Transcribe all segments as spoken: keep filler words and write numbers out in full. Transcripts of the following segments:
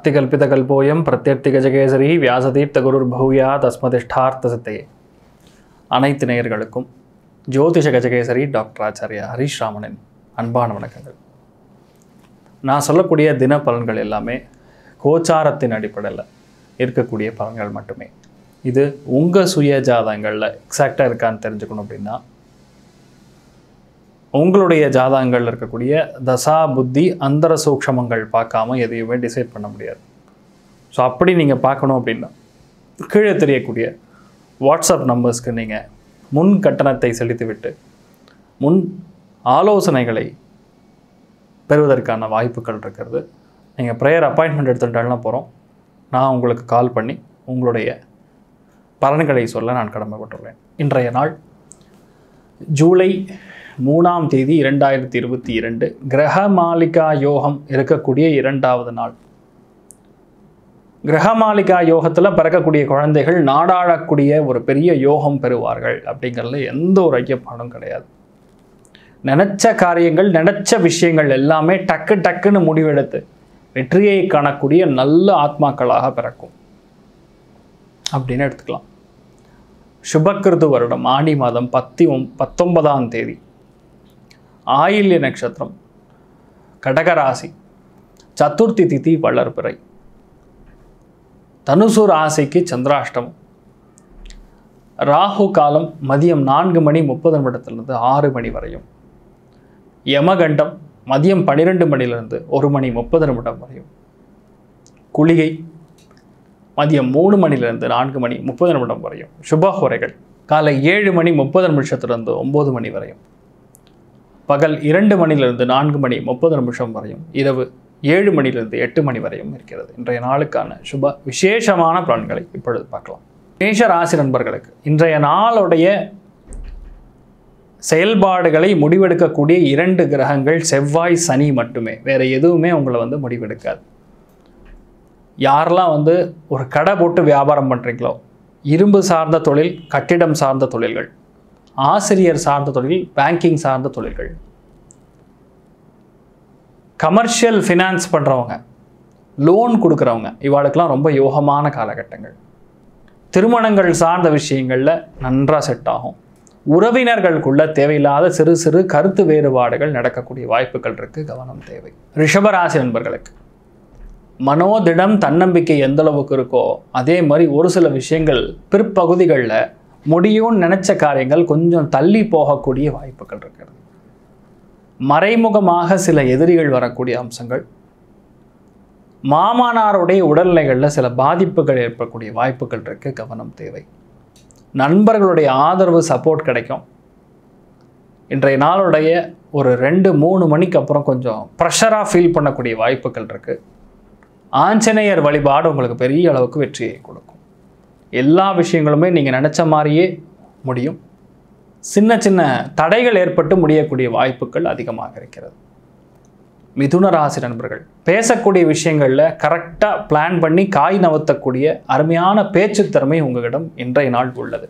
तिकल्पितकल्पोऽयं प्रत्यर्थिगजकेसरी व्यासतीर्थगुरुर्भूया तस्मदिष्टार्थसिद्धये அனைத்து நேயர்களுக்கும் ஜோதிஷ கஜகேசரி டாக்டர் ஆச்சாரியா ஹரிஷ் ராமனின் அன்பான வணக்கங்கள். நான் சொல்லக்கூடிய தின பலன்கள் எல்லாமே கோச்சாரத்தின் அடிப்படையில் இருக்கக்கூடிய பலன்கள் மட்டுமே. இது உங்கள் சுய ஜாதகங்களில் எக்ஸாக்டாக இருக்கான்னு தெரிஞ்சுக்கணும் அப்படின்னா உங்களுடைய ஜாதகங்களில் இருக்கக்கூடிய தசா புத்தி அந்தர சூக்ஷமங்கள் பார்க்காம எதையுமே டிசைட் பண்ண முடியாது. ஸோ அப்படி நீங்கள் பார்க்கணும் அப்படின்னா கீழே தெரியக்கூடிய வாட்ஸ்அப் நம்பர்ஸ்க்கு நீங்கள் முன் கட்டணத்தை செலுத்திவிட்டு முன் ஆலோசனைகளை பெறுவதற்கான வாய்ப்புகள் இருக்கிறது. நீங்கள் ப்ரேயர் அப்பாயின்மெண்ட் எடுத்துட்டாலும் போகிறோம், நான் உங்களுக்கு கால் பண்ணி உங்களுடைய பலன்களை சொல்ல நான் கடமைப்பட்டுள்ளேன். இன்றைய நாள் ஜூலை மூணாம் தேதி இரண்டாயிரத்தி இருபத்தி இரண்டு கிரக மாலிகா யோகம் இருக்கக்கூடிய இரண்டாவது நாள். கிரகமாலிகா யோகத்தில் பிறக்கக்கூடிய குழந்தைகள் நாடாளக்கூடிய ஒரு பெரிய யோகம் பெறுவார்கள் அப்படிங்கிறதுல எந்த ஒரு ஐயப்பாடும் கிடையாது. நினச்ச காரியங்கள் நினச்ச விஷயங்கள் எல்லாமே டக்கு டக்குன்னு முடிவெடுத்து வெற்றியை காணக்கூடிய நல்ல ஆத்மாக்களாக பிறக்கும் அப்படின்னு எடுத்துக்கலாம். சுபக்கிருது வருடம் ஆடி மாதம் பத்தி பத்தொன்பதாம் தேதி ஆயில்ய நட்சத்திரம், கடகராசி, சதுர்த்தி திதி வளர்பிறை, தனுசு ராசிக்கு சந்திராஷ்டமம், ராகு காலம் மதியம் நான்கு மணி முப்பது நிமிடத்திலிருந்து ஆறு மணி வரையும், யமகண்டம் மதியம் பன்னிரெண்டு மணிலிருந்து ஒரு மணி முப்பது நிமிடம் வரையும், குளிகை மதியம் மூணு மணிலிருந்து நான்கு மணி முப்பது நிமிடம் வரையும், சுபஹோரைகள் காலை ஏழு மணி முப்பது நிமிஷத்திலிருந்து ஒம்பது மணி வரையும், பகல் இரண்டு மணிலிருந்து நான்கு மணி முப்பது நிமிஷம் வரையும், இரவு ஏழு மணிலிருந்து எட்டு மணி வரையும் இருக்கிறது. இன்றைய நாளுக்கான சுப விசேஷமான பலன்களை இப்பொழுது பார்க்கலாம். மேஷ ராசி நண்பர்களுக்கு இன்றைய நாளுடைய செயல்பாடுகளை முடிவெடுக்கக்கூடிய இரண்டு கிரகங்கள் செவ்வாய் சனி மட்டுமே, வேறு எதுவுமே உங்களை வந்து முடிவெடுக்காது. யாரெல்லாம் வந்து ஒரு கடை போட்டு வியாபாரம் பண்ணுறீங்களோ, இரும்பு சார்ந்த தொழில், கட்டிடம் சார்ந்த தொழில்கள், ஆசிரியர் சார்ந்த தொழில், பேங்கிங் சார்ந்த தொழில்கள், கமர்ஷியல் ஃபினான்ஸ் பண்ணுறவங்க, லோன் கொடுக்குறவங்க, இவாளுக்கெல்லாம் ரொம்ப யோகமான காலகட்டங்கள். திருமணங்கள் சார்ந்த விஷயங்களில் நன்றாக செட் ஆகும். உறவினர்களுக்குள்ள தேவையில்லாத சிறு சிறு கருத்து வேறுபாடுகள் நடக்கக்கூடிய வாய்ப்புகள் இருக்குது, கவனம் தேவை. ரிஷபராசி நண்பர்களுக்கு மனோதிடம் தன்னம்பிக்கை எந்த அளவுக்கு இருக்கோ அதே மாதிரி ஒரு சில விஷயங்கள் பிற்பகுதிகளில் முடியும்னு நினச்ச காரியங்கள் கொஞ்சம் தள்ளி போகக்கூடிய வாய்ப்புகள் இருக்கிறது. மறைமுகமாக சில எதிரிகள் வரக்கூடிய அம்சங்கள், மாமனாருடைய உடல்நிலைகளில் சில பாதிப்புகள் ஏற்படக்கூடிய வாய்ப்புகள் இருக்கு, கவனம் தேவை. நண்பர்களுடைய ஆதரவு சப்போர்ட் கிடைக்கும். இன்றைய நாளுடைய ஒரு ரெண்டு மூணு மணிக்கு அப்புறம் கொஞ்சம் ப்ரெஷராக ஃபீல் பண்ணக்கூடிய வாய்ப்புகள் இருக்கு. ஆஞ்சநேயர் வழிபாடு உங்களுக்கு பெரிய அளவுக்கு வெற்றியை கொடுக்கும். எல்லா விஷயங்களுமே நீங்கள் நினச்ச மாதிரியே முடியும். சின்ன சின்ன தடைகள் ஏற்பட்டு முடியக்கூடிய வாய்ப்புகள் அதிகமாக இருக்கிறது. மிதுன ராசி நண்பர்கள் பேசக்கூடிய விஷயங்களில் கரெக்டாக பிளான் பண்ணி காய் நவத்தக்கூடிய அருமையான பேச்சு திறமை உங்களிடம் இன்றைய நாள் உள்ளது.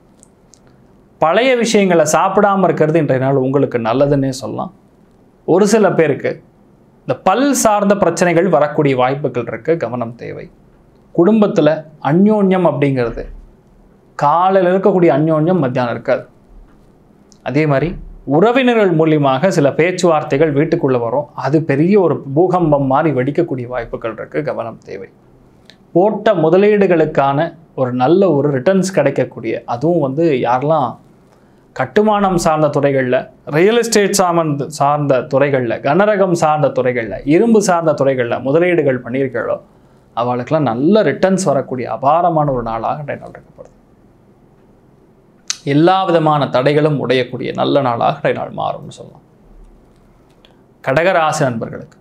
பழைய விஷயங்களை சாப்பிடாமல் இருக்கிறது இன்றைய நாள் உங்களுக்கு நல்லதுன்னே சொல்லலாம். ஒரு சில பேருக்கு இந்த பல் சார்ந்த பிரச்சனைகள் வரக்கூடிய வாய்ப்புகள் இருக்கு, கவனம் தேவை. குடும்பத்தில் அந்யோன்யம் அப்படிங்கிறது காலையில் இருக்கக்கூடிய அந்யோன்யம் மத்தியானம் இருக்காது. அதே மாதிரி உறவினர்கள் மூலியமாக சில பேச்சுவார்த்தைகள் வீட்டுக்குள்ளே வரும், அது பெரிய ஒரு பூகம்பம் மாதிரி வெடிக்கக்கூடிய வாய்ப்புகள் இருக்குது, கவனம் தேவை. போட்ட முதலீடுகளுக்கான ஒரு நல்ல ஒரு ரிட்டர்ன்ஸ் கிடைக்கக்கூடிய, அதுவும் வந்து யாரெல்லாம் கட்டுமானம் சார்ந்த துறைகளில், ரியல் எஸ்டேட் சார்ந்த சார்ந்த துறைகளில், கனரகம் சார்ந்த துறைகளில், இரும்பு சார்ந்த துறைகளில் முதலீடுகள் பண்ணியிருக்கிறோ அவளுக்கெல்லாம் நல்ல ரிட்டர்ன்ஸ் வரக்கூடிய அபாரமான ஒரு நாளாக இன்றைய நாள் இருக்கப்படுது. எல்லா விதமான தடைகளும் உடையக்கூடிய நல்ல நாளாக இன்றைய நாள் மாறும்னு சொல்லலாம். கடகராசி நண்பர்களுக்கு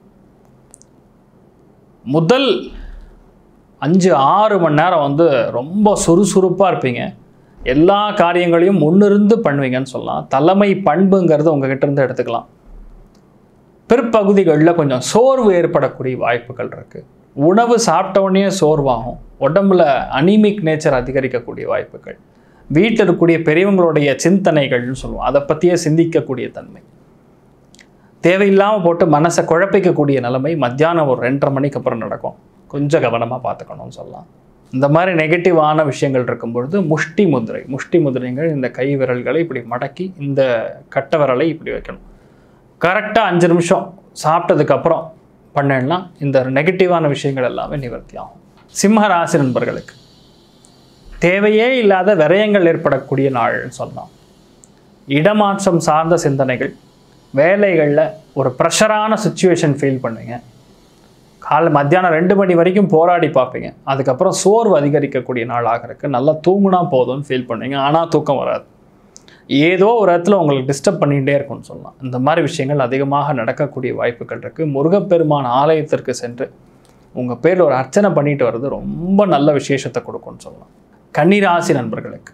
முதல் அஞ்சு ஆறு மணி நேரம் வந்து ரொம்ப சுறுசுறுப்பாக இருப்பீங்க. எல்லா காரியங்களையும் முன்னிருந்து பண்ணுவீங்கன்னு சொல்லலாம். தலைமை பண்புங்கிறது உங்ககிட்ட இருந்து எடுத்துக்கலாம். பிற்பகுதிகளில் கொஞ்சம் சோர்வு ஏற்படக்கூடிய வாய்ப்புகள் இருக்குது. உணவு சாப்பிட்ட உடனே சோர்வாகும், உடம்புல அனிமிக் நேச்சர் அதிகரிக்கக்கூடிய வாய்ப்புகள், வீட்டில் இருக்கக்கூடிய பெரியவங்களுடைய சிந்தனைகள்னு சொல்லுவோம், அதை பற்றியே சிந்திக்கக்கூடிய தன்மை, தேவையில்லாமல் போட்டு மனசை குழப்பிக்கக்கூடிய நிலைமை மத்தியானம் ஒரு ரெண்டரை மணிக்கு அப்புறம் நடக்கும். கொஞ்சம் கவனமாக பார்த்துக்கணும்னு சொல்லலாம். இந்த மாதிரி நெகட்டிவான விஷயங்கள் இருக்கும்பொழுது முஷ்டி முதிரை முஷ்டி முதிரைங்கள் இந்த கை விரல்களை இப்படி மடக்கி இந்த கட்டை விரலை இப்படி வைக்கணும். கரெக்டாக அஞ்சு நிமிஷம் சாப்பிட்டதுக்கப்புறம் பண்ணேன்னா இந்த நெகட்டிவான விஷயங்கள் எல்லாமே நிவர்த்தி ஆகும். சிம்ம ராசி நண்பர்களுக்கு தேவையே இல்லாத விரயங்கள் ஏற்படக்கூடிய நாள்னு சொல்லலாம். இடமாற்றம் சார்ந்த சிந்தனைகள், வேலைகளில் ஒரு ப்ரெஷரான சுச்சுவேஷன் ஃபீல் பண்ணுவீங்க. காலை மத்தியானம் ரெண்டு மணி வரைக்கும் போராடி பார்ப்பீங்க. அதுக்கப்புறம் சோர்வு அதிகரிக்கக்கூடிய நாளாக இருக்குது. நல்லா தூங்குனா போதும்னு ஃபீல் பண்ணுவீங்க. ஆனால் தூக்கம் வராது. ஏதோ ஒரு இடத்துல உங்களுக்கு டிஸ்டர்ப் பண்ணிகிட்டே இருக்கும்னு சொல்லலாம். இந்த மாதிரி விஷயங்கள் அதிகமாக நடக்கக்கூடிய வாய்ப்புகள் இருக்குது. முருகப்பெருமான் ஆலயத்திற்கு சென்று உங்கள் பேரில் ஒரு அர்ச்சனை பண்ணிட்டு வர்றது ரொம்ப நல்ல விசேஷத்தை கொடுக்கும்னு சொல்லலாம். கன்னிராசி நண்பர்களுக்கு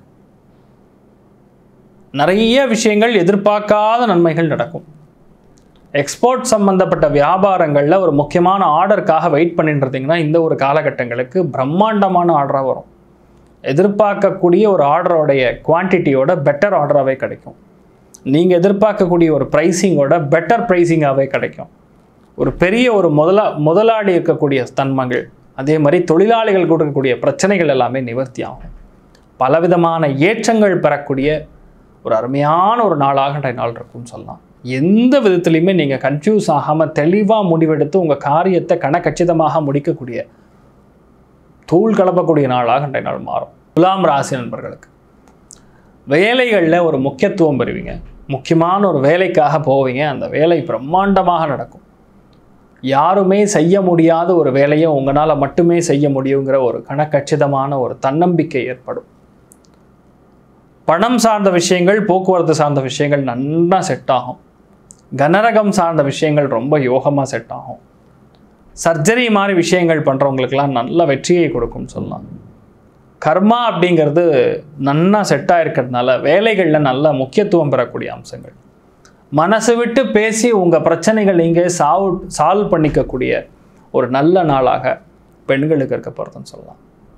நிறைய விஷயங்கள் எதிர்பார்க்காத நன்மைகள் நடக்கும். எக்ஸ்போர்ட் சம்பந்தப்பட்ட வியாபாரங்களில் ஒரு முக்கியமான ஆர்டருக்காக வெயிட் பண்ணிட்டு இருந்தீங்கன்னா இந்த ஒரு காலகட்டங்களுக்கு பிரம்மாண்டமான ஆர்டராக வரும். எதிர்பார்க்கக்கூடிய ஒரு ஆர்டரோடைய குவான்டிட்டியோட பெட்டர் ஆர்டராகவே கிடைக்கும். நீங்கள் எதிர்பார்க்கக்கூடிய ஒரு ப்ரைஸிங்கோட பெட்டர் ப்ரைஸிங்காகவே கிடைக்கும். ஒரு பெரிய ஒரு முதலா முதலாளி இருக்கக்கூடிய தன்மைகள், அதே மாதிரி தொழிலாளிகள் கொடுக்கக்கூடிய பிரச்சனைகள் எல்லாமே நிவர்த்தி ஆகும். பலவிதமான ஏற்றங்கள் பெறக்கூடிய ஒரு அருமையான ஒரு நாளாக இன்றைய நாள் இருக்கும்னு சொல்லலாம். எந்த விதத்துலையுமே நீங்கள் கன்ஃபியூஸ் ஆகாமல் தெளிவாக முடிவெடுத்து உங்கள் காரியத்தை கணக்கச்சிதமாக முடிக்கக்கூடிய தூள் கலப்பக்கூடிய நாளாக இன்றைய நாள் மாறும். துலாம் ராசி நண்பர்களுக்கு வேலைகளில் ஒரு முக்கியத்துவம் பெறுவீங்க. முக்கியமான ஒரு வேலைக்காக போவீங்க. அந்த வேலை பிரம்மாண்டமாக நடக்கும். யாருமே செய்ய முடியாத ஒரு வேலையை உங்களால் மட்டுமே செய்ய முடியுங்கிற ஒரு கணக்கச்சிதமான ஒரு தன்னம்பிக்கை ஏற்படும். பணம் சார்ந்த விஷயங்கள், போக்குவரத்து சார்ந்த விஷயங்கள் நல்லா செட் ஆகும். கனரகம் சார்ந்த விஷயங்கள் ரொம்ப யோகமாக செட் ஆகும். சர்ஜரி மாதிரி விஷயங்கள் பண்ணுறவங்களுக்கெல்லாம் நல்ல வெற்றியை கொடுக்கும்னு சொல்லலாம். கர்மா அப்படிங்கிறது நல்லா செட்டாக இருக்கிறதுனால வேலைகளில் நல்ல முக்கியத்துவம் பெறக்கூடிய அம்சங்கள். மனசு விட்டு பேசி உங்கள் பிரச்சனைகள் இங்கே சால்வ் சால்வ் பண்ணிக்கக்கூடிய ஒரு நல்ல நாளாக பெண்களுக்கு இருக்க போகிறதுன்னு சொல்லலாம்.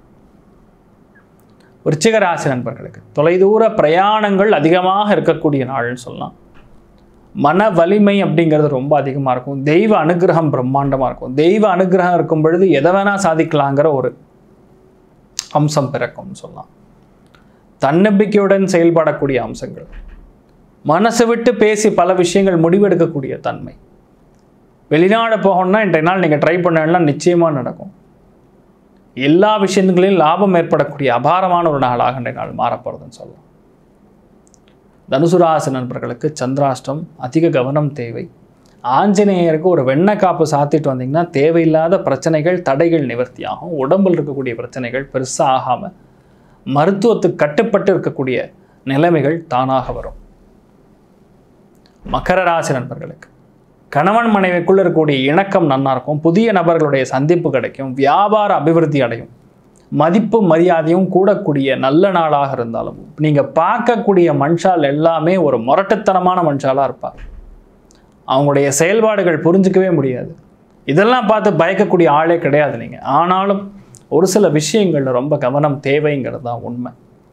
விருச்சிக ராசி நண்பர்களுக்கு தொலைதூர பிரயாணங்கள் அதிகமாக இருக்கக்கூடிய நாள்னு சொல்லலாம். மன வலிமை அப்படிங்கிறது ரொம்ப அதிகமாக இருக்கும். தெய்வ அனுகிரகம் பிரம்மாண்டமாக இருக்கும். தெய்வ அனுகிரகம் இருக்கும் பொழுது எதை வேணால் சாதிக்கலாங்கிற ஒரு அம்சம் பிறக்கும்னு சொல்லலாம். தன்னம்பிக்கையுடன் செயல்படக்கூடிய அம்சங்கள், மனசு விட்டு பேசி பல விஷயங்கள் முடிவெடுக்கக்கூடிய தன்மை. வெளிநாடு போகணும்னா இன்றைய நாள் நீங்கள் ட்ரை பண்ணா நிச்சயமாக நடக்கும். எல்லா விஷயங்களிலும் லாபம் ஏற்படக்கூடிய அபாரமான ஒரு நாளாக இன்றைய நாள் மாறப்போகிறதுன்னு சொல்லலாம். தனுசு ராசி நண்பர்களுக்கு சந்திராஷ்டம், அதிக கவனம் தேவை. ஆஞ்சநேயருக்கு ஒரு வெண்ணெய் காப்பு சாத்திட்டு வந்தீங்கன்னா தேவையில்லாத பிரச்சனைகள், தடைகள் நிவர்த்தி ஆகும். உடம்பில் இருக்கக்கூடிய பிரச்சனைகள் பெருசாக ஆகாமல் மருத்துவத்துக்கு கட்டுப்பட்டு இருக்கக்கூடிய நிலைமைகள் தானாக வரும். மகர ராசி நண்பர்களுக்கு கணவன் மனைவிக்குள்ள இருக்கக்கூடிய இணக்கம் நல்லா இருக்கும். புதிய நபர்களுடைய சந்திப்பு கிடைக்கும். வியாபார அபிவிருத்தி அடையும். மதிப்பு மரியாதையும் கூடக்கூடிய நல்ல நாளாக இருந்தாலும் நீங்கள் பார்க்கக்கூடிய மனுஷால் எல்லாமே ஒரு முரட்டுத்தனமான மனுஷாலாக இருப்பார். அவங்களுடைய செயல்பாடுகள் புரிஞ்சிக்கவே முடியாது. இதெல்லாம் பார்த்து பயக்கக்கூடிய ஆளே கிடையாது நீங்கள். ஆனாலும் ஒரு சில விஷயங்களில் ரொம்ப கவனம் தேவைங்கிறது தான் உண்மை.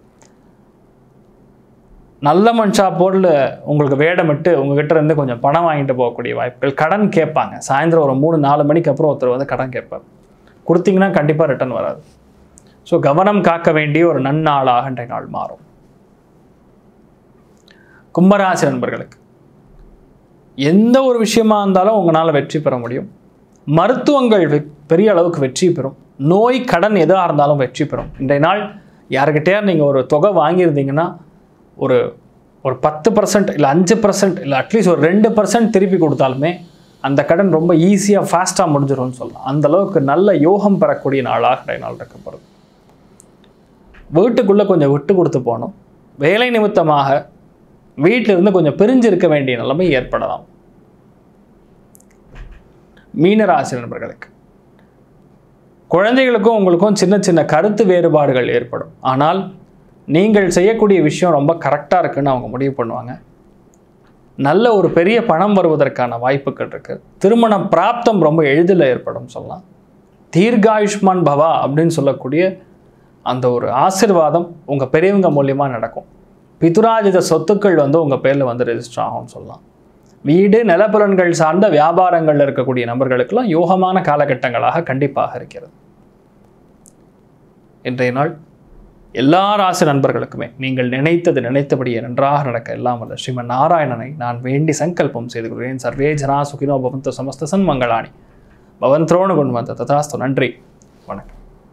நல்ல மனுஷா போல் உங்களுக்கு வேடமிட்டு உங்ககிட்ட இருந்து கொஞ்சம் பணம் வாங்கிட்டு போகக்கூடிய வாய்ப்புகள். கடன் கேட்பாங்க. சாயந்தரம் ஒரு மூணு நாலு மணிக்கு அப்புறம் ஒருத்தர் வந்து கடன் கேட்பார். கொடுத்தீங்கன்னா கண்டிப்பாக ரிட்டர்ன் வராது. ஸோ கவனம் காக்க வேண்டிய ஒரு நன்னாளாக இன்றைய நாள் மாறும். கும்பராசி நண்பர்களுக்கு எந்த ஒரு விஷயமா இருந்தாலும் உங்களால் வெற்றி பெற முடியும். மருத்துவங்கள் பெரிய அளவுக்கு வெற்றி பெறும். நோய் கடன் எதாக இருந்தாலும் வெற்றி பெறும். இன்றைய நாள் யாருக்கிட்டே நீங்கள் ஒரு தொகை வாங்கியிருந்தீங்கன்னா ஒரு ஒரு பத்து பர்சன்ட் இல்லை அஞ்சு பர்சன்ட் இல்லை அட்லீஸ்ட் ஒரு ரெண்டு பர்சன்ட் திருப்பி கொடுத்தாலுமே அந்த கடன் ரொம்ப ஈஸியாக ஃபாஸ்ட்டாக முடிஞ்சிடும்னு சொல்லலாம். அந்தளவுக்கு நல்ல யோகம் பெறக்கூடிய நாளாக இன்றைய நாள் இருக்கப்படுது. வீட்டுக்குள்ளே கொஞ்சம் விட்டு கொடுத்து போகணும். வேலை நிமித்தமாக வீட்டிலிருந்து கொஞ்சம் பிரிஞ்சு இருக்க வேண்டிய நிலைமை ஏற்படலாம். மீனராசி நண்பர்களுக்கு குழந்தைகளுக்கும் உங்களுக்கும் சின்ன சின்ன கருத்து வேறுபாடுகள் ஏற்படும். ஆனால் நீங்கள் செய்யக்கூடிய விஷயம் ரொம்ப கரெக்டாக இருக்குன்னு அவங்க முடிவு பண்ணுவாங்க. நல்ல ஒரு பெரிய பணம் வருவதற்கான வாய்ப்புகள் இருக்குது. திருமணம் பிராப்தம் ரொம்ப எளிதில் ஏற்படும் சொல்லலாம். தீர்காயுஷ்மான் பவா அப்படின்னு சொல்லக்கூடிய அந்த ஒரு ஆசீர்வாதம் உங்கள் பெரியவங்க மூலியமாக நடக்கும். பிதுராஜித சொத்துக்கள் வந்து உங்கள் பேரில் வந்து ரெஜிஸ்டர் ஆகும்னு சொல்லலாம். வீடு நிலப்புலன்கள் சார்ந்த வியாபாரங்கள் இருக்கக்கூடிய நபர்களுக்கெல்லாம் யோகமான காலகட்டங்களாக கண்டிப்பாக இருக்கிறது. இன்றைய நாள் எல்லா ராசி நண்பர்களுக்குமே நீங்கள் நினைத்தது நினைத்தபடியே நன்றாக நடக்க எல்லாம் வல்ல ஸ்ரீமன் நாராயணனை நான் வேண்டி சங்கல்பம் செய்து கொள்கிறேன். சர்வே ஜனா சுகினோ பவந்து சமஸ்த சன்மங்களானி பவந்த்ரோணு கொண்டு வந்த ததாஸ்து. நன்றி, வணக்கம்.